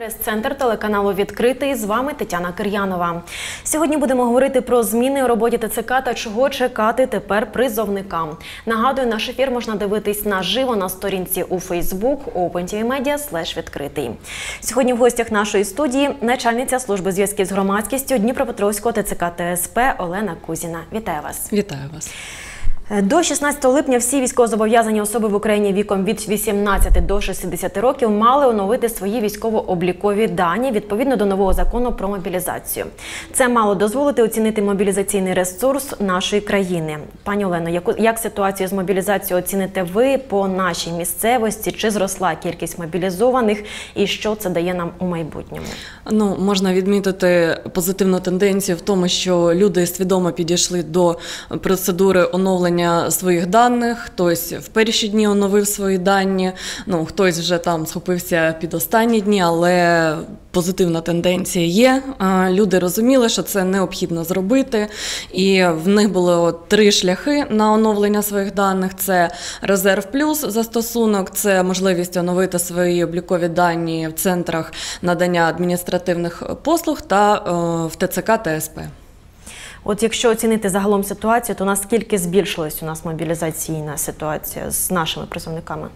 Прес-центр телеканалу «Відкритий». З вами Тетяна Кир'янова. Сьогодні будемо говорити про зміни у роботі ТЦК та чого чекати тепер призовникам. Нагадую, наш ефір можна дивитись наживо на сторінці у Facebook opentvmedia/відкритий. Сьогодні в гостях нашої студії начальниця служби зв'язків з громадськістю Дніпропетровського ТЦК та СП Олена Кузіна. Вітаю вас. Вітаю вас. До 16 липня всі військовозобов'язані особи в Україні віком від 18 до 60 років мали оновити свої військово-облікові дані відповідно до нового закону про мобілізацію. Це мало дозволити оцінити мобілізаційний ресурс нашої країни. Пані Олено, як ситуацію з мобілізацією оціните ви по нашій місцевості? Чи зросла кількість мобілізованих і що це дає нам у майбутньому? Можна відмітити позитивну тенденцію в тому, що люди свідомо підійшли до процедури оновлення своїх даних, хтось в перші дні оновив свої дані, хтось вже там схопився під останні дні, але позитивна тенденція є. Люди розуміли, що це необхідно зробити, і в них було 3 шляхи на оновлення своїх даних. Це резерв плюс застосунок, це можливість оновити свої облікові дані в центрах надання адміністративних послуг та в ТЦК та СП. От якщо оцінити загалом ситуацію, то наскільки збільшилась у нас мобілізаційна ситуація з нашими призовниками?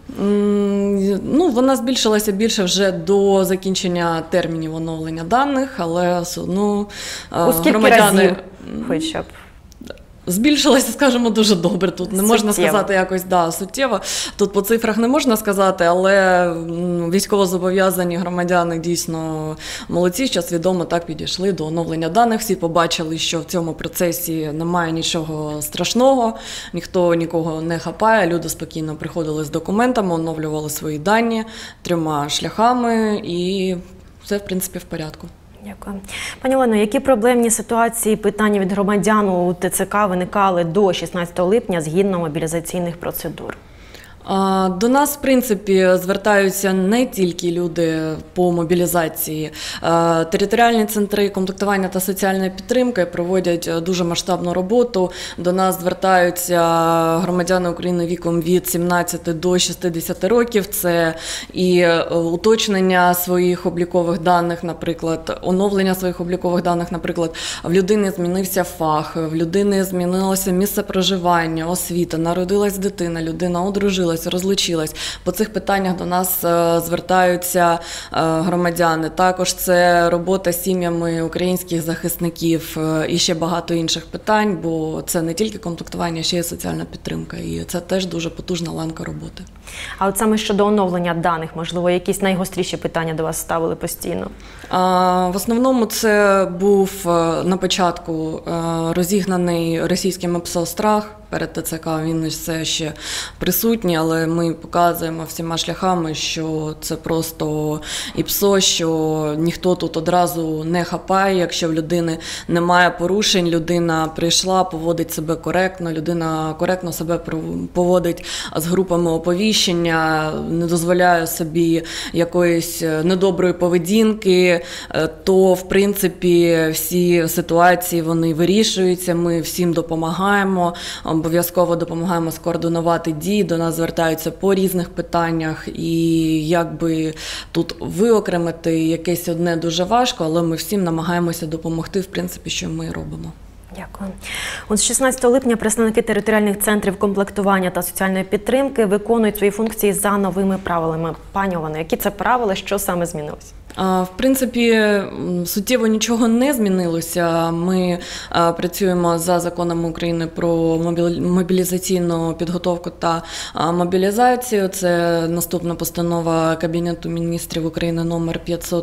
Вона збільшилася більше вже до закінчення термінів оновлення даних, але все одно громадяни... разів хоча б? Збільшилося, скажімо, дуже добре. Тут не можна сказати якось, суттєво. Тут по цифрах не можна сказати, але військовозобов'язані громадяни дійсно молодці, що свідомо так підійшли до оновлення даних. Всі побачили, що в цьому процесі немає нічого страшного, ніхто нікого не хапає, люди спокійно приходили з документами, оновлювали свої дані 3 шляхами і все, в принципі, в порядку. Дякую. Пані Олено, які проблемні ситуації, питання від громадян у ТЦК виникали до 16 липня згідно мобілізаційних процедур? До нас, в принципі, звертаються не тільки люди по мобілізації. Територіальні центри комплектування та соціальної підтримки проводять дуже масштабну роботу. До нас звертаються громадяни України віком від 17 до 60 років. Це і уточнення своїх облікових даних, наприклад, оновлення своїх облікових даних, наприклад, в людини змінився фах, в людини змінилося місце проживання, освіта, народилась дитина, людина одружилась, розлучилась. По цих питаннях до нас звертаються громадяни. Також це робота з сім'ями українських захисників і ще багато інших питань, бо це не тільки комплектування, ще й соціальна підтримка. І це теж дуже потужна ланка роботи. А от саме щодо оновлення даних, можливо, якісь найгостріші питання до вас ставили постійно? В основному це був на початку розігнаний російським ПСО страх перед ТЦК, він все ще присутній, але ми показуємо всіма шляхами, що це просто ІПСО, що ніхто тут одразу не хапає, якщо в людини немає порушень, людина прийшла, поводить себе коректно, людина коректно себе поводить з групами оповіщення, не дозволяє собі якоїсь недоброї поведінки, то, в принципі, всі ситуації, вони вирішуються, ми всім допомагаємо, обов'язково допомагаємо скоординувати дії, до нас звертаються по різних питаннях, і якби тут виокремити якесь одне дуже важко, але ми всім намагаємося допомогти, в принципі, що ми робимо. Дякую. От з 16 липня представники територіальних центрів комплектування та соціальної підтримки виконують свої функції за новими правилами. Пані Олено, які це правила, що саме змінилося? В принципі, суттєво нічого не змінилося. Ми працюємо за законом України про мобілізаційну підготовку та мобілізацію. Це наступна постанова Кабінету міністрів України номер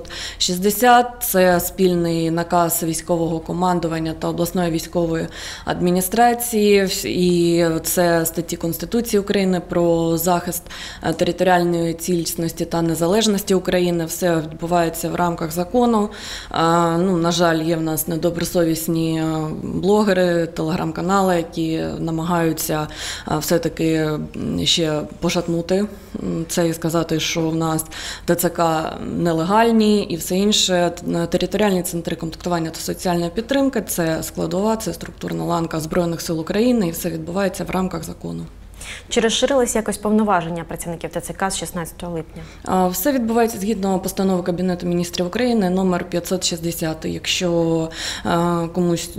560. Це спільний наказ військового командування та обласної військової адміністрації. І це статті Конституції України про захист територіальної цілісності та незалежності України. Все відбувається в рамках закону. На жаль, є в нас недобросовісні блогери, телеграм-канали, які намагаються все-таки ще пошатнути це і сказати, що в нас ТЦК нелегальні і все інше. Територіальні центри комплектування та соціальної підтримки – це складова, це структурна ланка Збройних сил України, і все відбувається в рамках закону. Чи розширилися якось повноваження працівників ТЦК з 16 липня? Все відбувається згідно постанови Кабінету міністрів України номер 560. Якщо комусь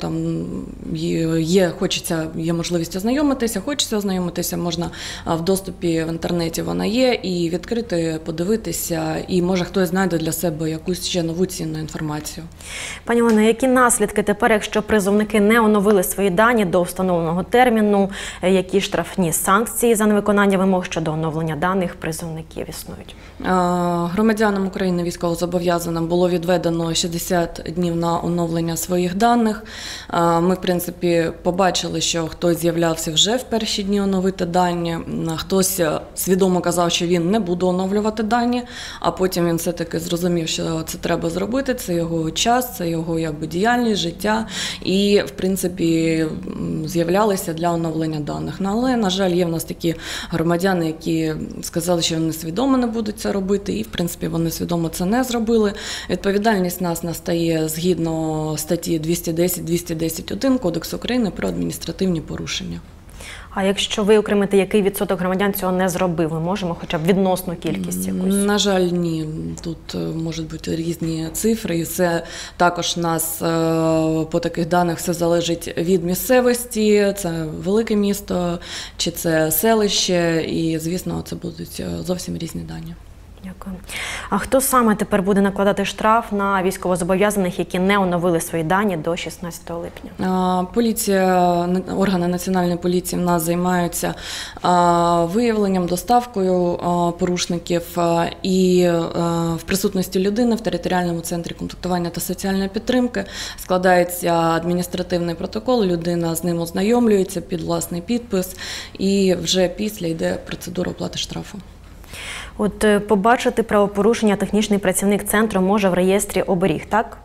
є можливість ознайомитися, можна в доступі в інтернеті вона є, і відкрити, подивитися, і може хтось знайде для себе якусь ще нову цінну інформацію. Пані Олено, які наслідки тепер, якщо призовники не оновили свої дані до встановленого терміну, які штрафні санкції за невиконання вимог щодо оновлення даних призовників існують? Громадянам України військовозобов'язаним було відведено 60 днів на оновлення своїх даних. Ми, в принципі, побачили, що хтось з'являвся вже в перші дні оновити дані, хтось свідомо казав, що він не буде оновлювати дані, а потім він все-таки зрозумів, що це треба зробити, це його час, це його діяльність, життя, і, в принципі, з'являлися для оновлення даних. Але, на жаль, є в нас такі громадяни, які сказали, що вони свідомо не будуть це робити, і, в принципі, вони свідомо це не зробили. Відповідальність нас настає згідно статті 210-210-1 Кодексу України про адміністративні порушення. А якщо виокремити, який відсоток громадян цього не зробив, ми можемо хоча б відносну кількість якусь? На жаль, ні. Тут можуть бути різні цифри, і все також у нас по таких даних все залежить від місцевості, це велике місто чи це селище, і, звісно, це будуть зовсім різні дані. Дякую. А хто саме тепер буде накладати штраф на військовозобов'язаних, які не оновили свої дані до 16 липня? Поліція, органи національної поліції в нас займаються виявленням, доставкою порушників, і в присутності людини в територіальному центрі комплектування та соціальної підтримки складається адміністративний протокол, людина з ним ознайомлюється під власний підпис, і вже після йде процедура оплати штрафу. От побачити правопорушення технічний працівник центру може в реєстрі оберіг, так?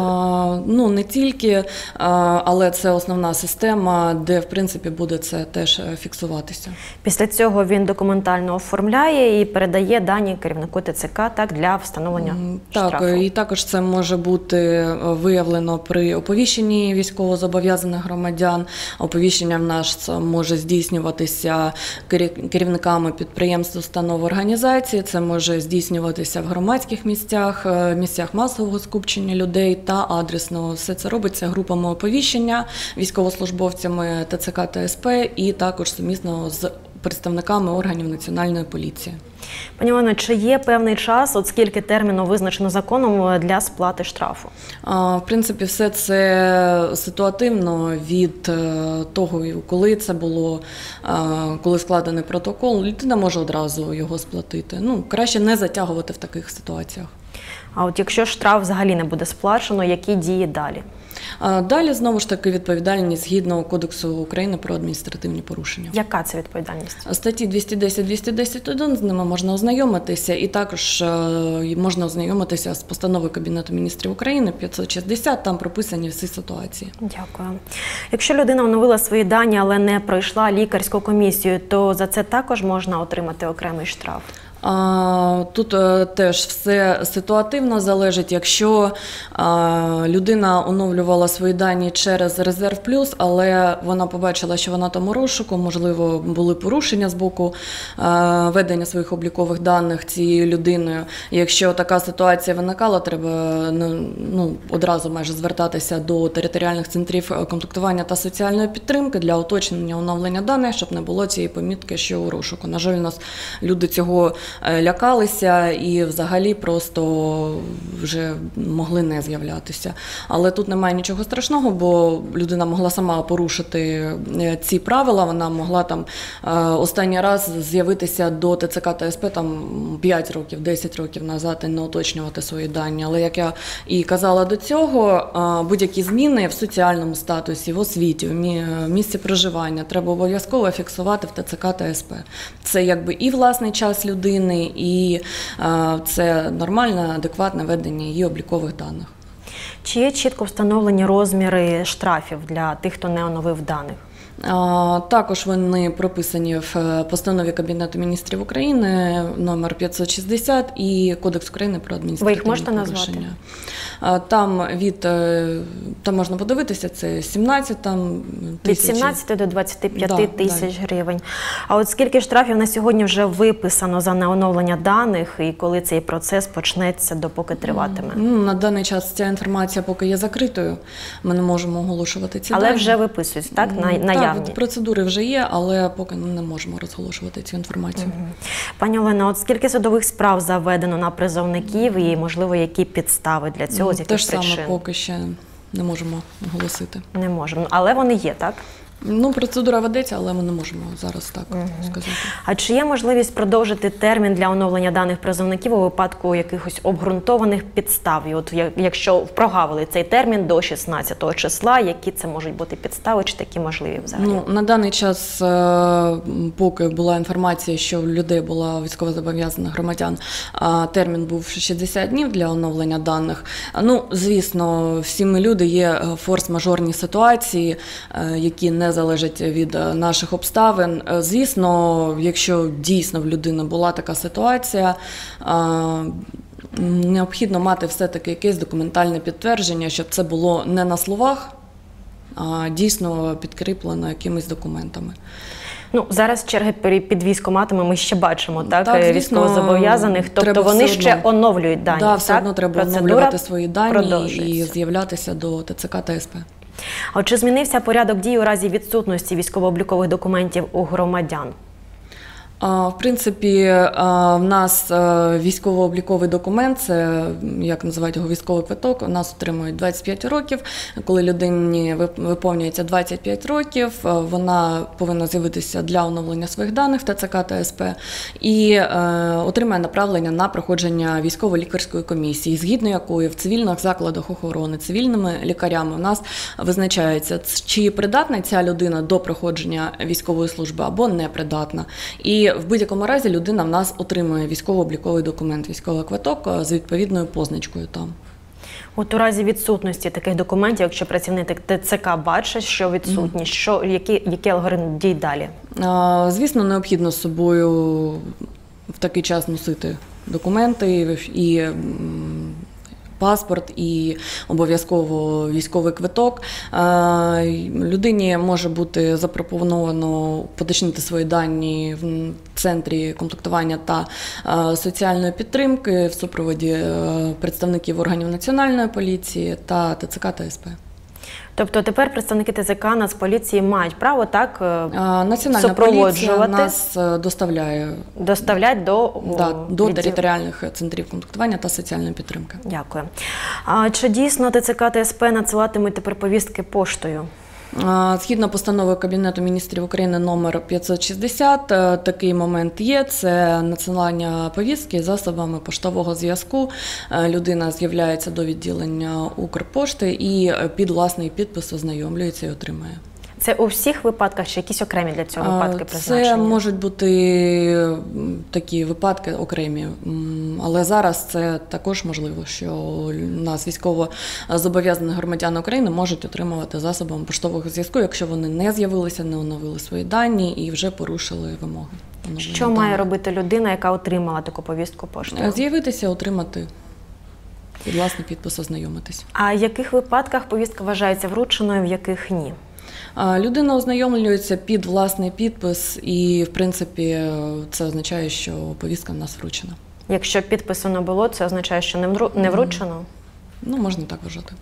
Не тільки, але це основна система, де, в принципі, буде це теж фіксуватися. Після цього він документально оформляє і передає дані керівнику ТЦК для встановлення штрафу? Так, і також це може бути виявлено при оповіщенні військовозобов'язаних громадян. Оповіщення в нас може здійснюватися керівниками підприємств, установ, організацій, це може здійснюватися в громадських місцях, місцях масового скупчення людей, та адресно. Все це робиться групами оповіщення, військовослужбовцями ТЦК та СП і також сумісно з представниками органів національної поліції. Пані Олено, чи є певний час, от скільки терміну визначено законом для сплати штрафу? В принципі, все це ситуативно від того, коли це було, коли складений протокол, людина може одразу його сплатити. Краще не затягувати в таких ситуаціях. А от якщо штраф взагалі не буде сплачено, які дії далі? Далі, знову ж таки, відповідальність згідно Кодексу України про адміністративні порушення. Яка це відповідальність? Статті 210-210-1, з ними можна ознайомитися, і також можна ознайомитися з постановою Кабінету міністрів України 560, там прописані всі ситуації. Дякую. Якщо людина оновила свої дані, але не пройшла лікарську комісію, то за це також можна отримати окремий штраф? Тут теж все ситуативно залежить. Якщо людина оновлювала свої дані через Резерв Плюс, але вона побачила, що вона там у розшуку, можливо, були порушення з боку ведення своїх облікових даних цією людиною. Якщо така ситуація виникала, треба одразу майже звертатися до територіальних центрів комплектування та соціальної підтримки для уточнення оновлення даних, щоб не було цієї помітки, що у розшуку. На жаль, у нас люди цього лякалися і взагалі просто вже могли не з'являтися. Але тут немає нічого страшного, бо людина могла сама порушити ці правила, вона могла там останній раз з'явитися до ТЦК та СП 5 років, 10 років назад і не уточнювати свої дані. Але, як я і казала до цього, будь-які зміни в соціальному статусі, в освіті, в місці проживання треба обов'язково фіксувати в ТЦК та СП. Це і власний час людини, і це нормальне, адекватне ведення її облікових даних. Чи є чітко встановлені розміри штрафів для тих, хто не оновив даних? Також вони прописані в постанові Кабінету міністрів України номер 560 і Кодекс України про адміністративні Ви їх можете порушення. назвати? Там можна подивитися, це 17 Від тисяч. 17 до 25 Да, тисяч гривень. А от скільки штрафів на сьогодні вже виписано за неоновлення даних і коли цей процес почнеться, допоки триватиме? На даний час ця інформація поки є закритою, ми не можемо оголошувати ці Але дані. вже виписують, так, наявні? Так, процедури вже є, але поки не можемо розголошувати цю інформацію. Пані Олено, от скільки судових справ заведено на призовників і, можливо, які підстави для цього, з Те яких ж саме причин? поки ще не можемо оголосити. Не можемо. Але вони є, так? Процедура ведеться, але ми не можемо зараз так сказати. А чи є можливість продовжити термін для оновлення даних призовників у випадку якихось обґрунтованих підстав? І от якщо прогавили цей термін до 16 числа, які це можуть бути підстави, чи такі можливі взагалі? На даний час, поки була інформація, що в людей була військовозобов'язаних громадян, термін був 60 днів для оновлення даних. Звісно, всі ми люди, є форс-мажорні ситуації, які не залежать від наших обставин. Звісно, якщо дійсно в людини була така ситуація, необхідно мати все-таки якесь документальне підтвердження, щоб це було не на словах, а дійсно підкріплено якимись документами. Зараз черги під військкоматами ми ще бачимо, так, звісно, військовозобов'язаних, тобто вони ще оновлюють дані, так? Все одно треба оновлювати свої дані і з'являтися до ТЦК та СП. А чи змінився порядок дій у разі відсутності військово-облікових документів у громадян? В принципі, в нас військово-обліковий документ, це, як називають його, військовий квиток, у нас отримують 25 років. Коли людині виповнюється 25 років, вона повинна з'явитися для оновлення своїх даних в ТЦК та СП і отримає направлення на проходження військово-лікарської комісії, згідно якої в цивільних закладах охорони цивільними лікарями у нас визначається, чи придатна ця людина до проходження військової служби або непридатна. І в будь-якому разі людина в нас отримує військово-обліковий документ, військовий квиток з відповідною позначкою там. От у разі відсутності таких документів, якщо працівник ТЦК бачить, що відсутні, який алгоритм дій далі? Звісно, необхідно з собою в такий час носити документи і паспорт і обов'язково військовий квиток. Людині може бути запропоновано уточнити свої дані в центрі комплектування та соціальної підтримки в супроводі представників органів Національної поліції та ТЦК та СП. Тобто тепер представники ТЦК, Нацполіції мають право так Національна поліція нас доставляють до територіальних центрів комплектування та соціальної підтримки. Дякую. А чи дійсно ТЦК та СП надсилатимуть тепер повістки поштою? Згідно постанови Кабінету міністрів України номер 560, такий момент є. Це надсилання повістки засобами поштового зв'язку. Людина з'являється до відділення Укрпошти і під власний підпис ознайомлюється і отримує. Це у всіх випадках чи якісь окремі для цього випадки призначені? Це можуть бути такі випадки окремі, але зараз це також можливо, що у нас військово-зобов'язані громадяни України можуть отримувати засобами поштового зв'язку, якщо вони не з'явилися, не оновили свої дані і вже порушили вимоги. Що має робити людина, яка отримала таку повістку поштою? З'явитися, отримати. Під власний підпис ознайомитись. А в яких випадках повістка вважається врученою, в яких ні? Людина ознайомлюється під власний підпис і, в принципі, це означає, що повістка в нас вручена. Якщо підпису не було, це означає, що не вручено? Можна так вважати.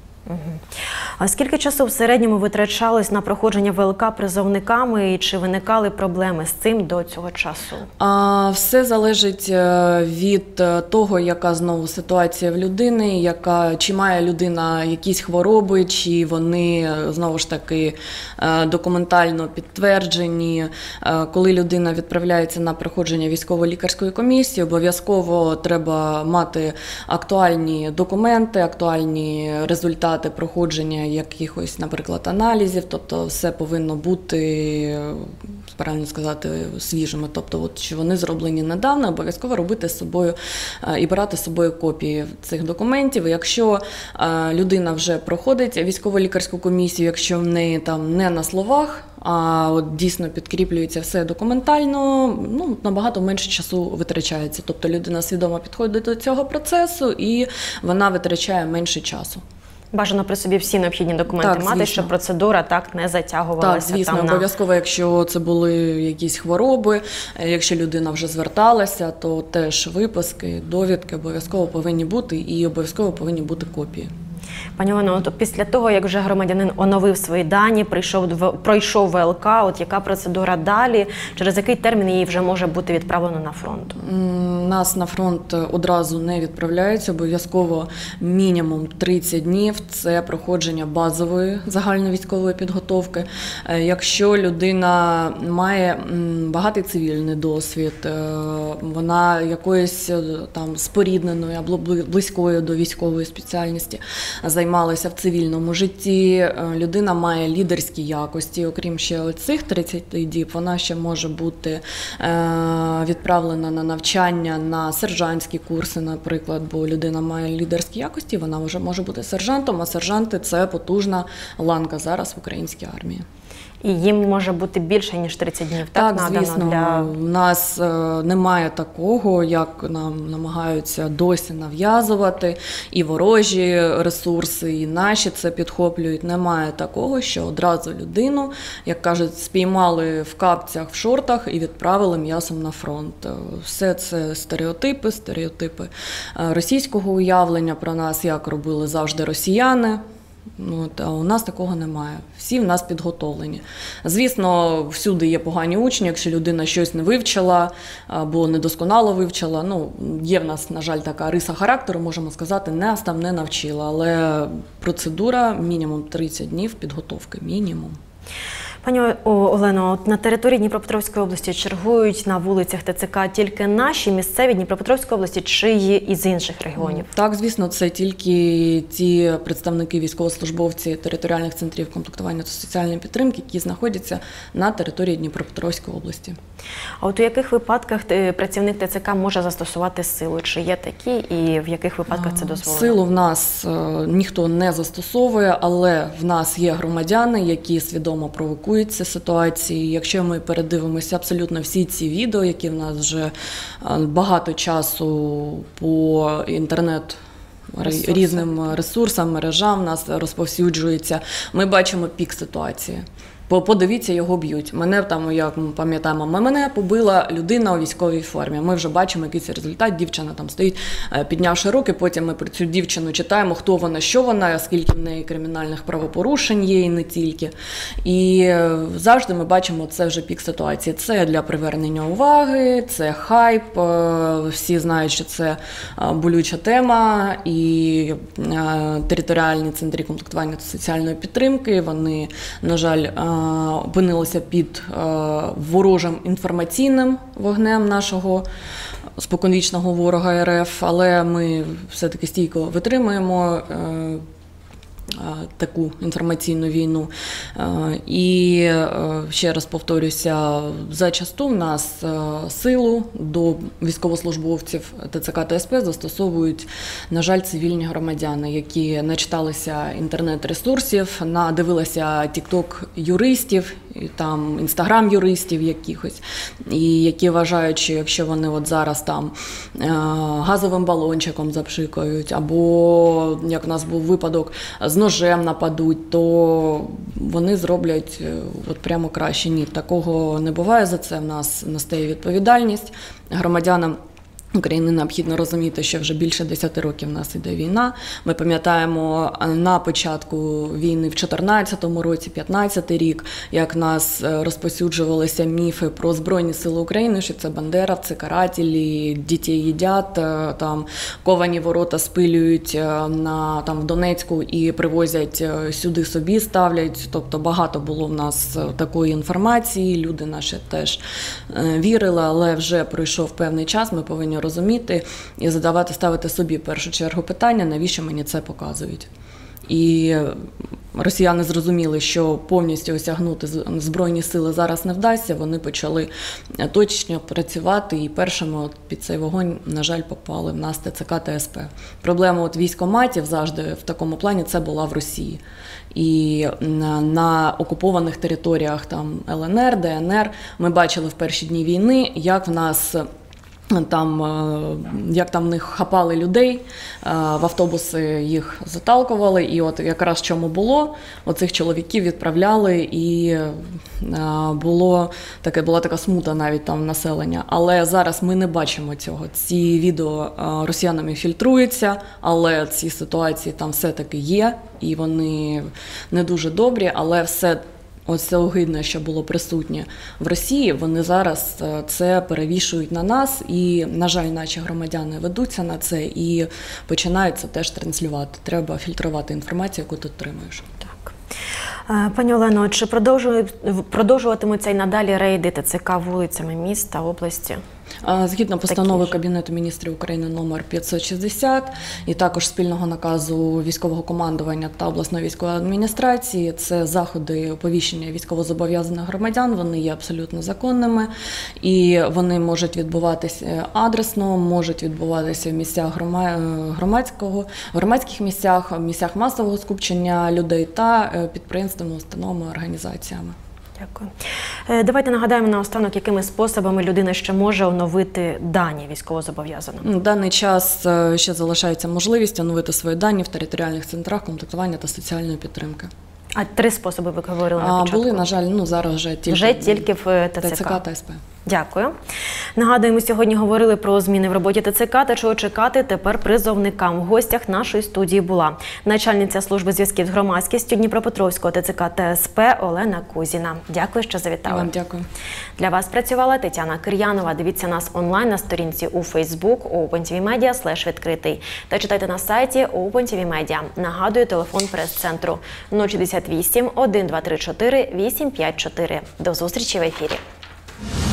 А скільки часу в середньому витрачалось на проходження ВЛК призовниками і чи виникали проблеми з цим до цього часу? Все залежить від того, яка знову ситуація в людини, чи має людина якісь хвороби, чи вони знову ж таки документально підтверджені. Коли людина відправляється на проходження військово-лікарської комісії, обов'язково треба мати актуальні документи, актуальні результати проходження якихось, наприклад, аналізів, тобто все повинно бути правильно сказати, свіжими. Тобто, от, що вони зроблені недавно, обов'язково робити з собою і брати з собою копії цих документів. Якщо людина вже проходить військово-лікарську комісію, якщо в неї там не на словах, а от дійсно підкріплюється все документально, ну, набагато менше часу витрачається. Тобто людина свідомо підходить до цього процесу і вона витрачає менше часу. Бажано при собі всі необхідні документи Так, мати, звісно. щоб процедура так не затягувалася. Так, звісно, там, обов'язково, якщо це були якісь хвороби, якщо людина вже зверталася, то теж виписки, довідки обов'язково повинні бути і обов'язково повинні бути копії. Пані Олено, от після того, як вже громадянин оновив свої дані, пройшов ВЛК, от яка процедура далі, через який термін її вже може бути відправлено на фронт? Нас на фронт одразу не відправляють, обов'язково мінімум 30 днів – це проходження базової загальновійськової підготовки. Якщо людина має багатий цивільний досвід, вона якоюсь там спорідненою або близькою до військової спеціальності займалася в цивільному житті, людина має лідерські якості, окрім ще цих 30 діб, вона ще може бути відправлена на навчання, на сержантські курси, наприклад, бо людина має лідерські якості, вона вже може бути сержантом, а сержанти – це потужна ланка зараз в українській армії. І їм може бути більше, ніж 30 днів, так? Так, звісно. У нас немає такого, як нам намагаються досі нав'язувати, і ворожі ресурси, і наші це підхоплюють. Немає такого, що одразу людину, як кажуть, спіймали в капцях, в шортах і відправили м'ясом на фронт. Все це стереотипи російського уявлення про нас, як робили завжди росіяни. А у нас такого немає. Всі в нас підготовлені. Звісно, всюди є погані учні, якщо людина щось не вивчила або недосконало вивчила. Є в нас, на жаль, така риса характеру, можемо сказати, нас там не навчила. Але процедура мінімум 30 днів підготовки, мінімум. Пані Олено, на території Дніпропетровської області чергують на вулицях ТЦК тільки наші місцеві Дніпропетровської області чи є і з інших регіонів? Так, звісно, це тільки ті представники військовослужбовці територіальних центрів комплектування та соціальної підтримки, які знаходяться на території Дніпропетровської області. А от у яких випадках працівник ТЦК може застосувати силу? Чи є такі і в яких випадках це дозволено? Силу в нас ніхто не застосовує, але в нас є громадяни, які свідомо провокують ці ситуації. Якщо ми передивимося абсолютно всі ці відео, які в нас вже багато часу по різним ресурсам, мережам в нас розповсюджується, ми бачимо пік ситуації. Подивіться, його б'ють. Мене там, як ми пам'ятаємо, мене побила людина у військовій формі. Ми вже бачимо якийсь результат, дівчина там стоїть, піднявши руки, потім ми про цю дівчину читаємо, хто вона, що вона, скільки в неї кримінальних правопорушень є і не тільки. І завжди ми бачимо, це вже пік ситуації. Це для привернення уваги, це хайп, всі знають, що це болюча тема, і територіальні центри комплектування та соціальної підтримки, вони, на жаль, опинилися під ворожим інформаційним вогнем нашого споконвічного ворога РФ, але ми все-таки стійко витримуємо таку інформаційну війну. І ще раз повторюся, зачасту в нас силу до військовослужбовців ТЦК та СП застосовують, на жаль, цивільні громадяни, які начиталися інтернет-ресурсів, надивилися тік-ток-юристів, там інстаграм-юристів якихось, і які вважають, що якщо вони от зараз там газовим балончиком запшикають, або, як у нас був випадок, з ножем нападуть, то вони зроблять от прямо краще. Ні, такого не буває, за це в нас настає відповідальність. Громадянам України необхідно розуміти, що вже більше 10 років в нас іде війна. Ми пам'ятаємо на початку війни в 2014 році, 2015 рік, як нас розповсюджувалися міфи про Збройні Сили України, що це бандеровці, карателі, дітей їдять, там ковані ворота спилюють там в Донецьку і привозять сюди собі, ставлять. Тобто багато було в нас такої інформації, люди наші теж вірили, але вже пройшов певний час, ми повинні розуміти і ставити собі в першу чергу питання, навіщо мені це показують. І росіяни зрозуміли, що повністю осягнути Збройні сили зараз не вдасться, вони почали точно працювати, і першими під цей вогонь, на жаль, попали в нас ТЦК та СП. Проблема військкоматів завжди в такому плані це була в Росії. І на окупованих територіях там ЛНР, ДНР ми бачили в перші дні війни, як в нас як там в них хапали людей, в автобуси їх заталкували, і от якраз в чому було, оцих чоловіків відправляли, і була така смута навіть там населення. Але зараз ми не бачимо цього. Ці відео росіянами фільтруються, але ці ситуації там все-таки є, і вони не дуже добрі, але все ось це огидне, що було присутнє в Росії, вони зараз це перевішують на нас, і, на жаль, наші громадяни ведуться на це і починають це теж транслювати. Треба фільтрувати інформацію, яку ти отримуєш. Так. Пані Олено, чи продовжуватимуться й надалі рейди ТЦК вулицями міста, області? Згідно постанови Кабінету міністрів України номер 560 і також спільного наказу військового командування та обласної військової адміністрації, це заходи оповіщення військовозобов'язаних громадян, вони є абсолютно законними і вони можуть відбуватися адресно, можуть відбуватися в місцях громадських місцях масового скупчення людей та підприємствами, установами, організаціями. Дякую. Давайте нагадаємо наостанок, якими способами людина ще може оновити дані військовозобов'язаним. На даний час ще залишається можливість оновити свої дані в територіальних центрах комплектування та соціальної підтримки. А 3 способи ви говорили на початку? Були, на жаль, зараз вже тільки в ТЦК. ТЦК та СП. Дякую. Нагадуємо, сьогодні говорили про зміни в роботі ТЦК та чого чекати тепер призовникам. В гостях нашої студії була начальниця служби зв'язків з громадськістю Дніпропетровського ТЦК та СП Олена Кузіна. Дякую, що завітали. Вам дякую. Для вас працювала Тетяна Кир'янова. Дивіться нас онлайн на сторінці у Facebook OpenTVMedia/відкритий та читайте на сайті OpenTVMedia. Нагадую, телефон прес-центру 068 1234 854. До зустрічі в ефірі.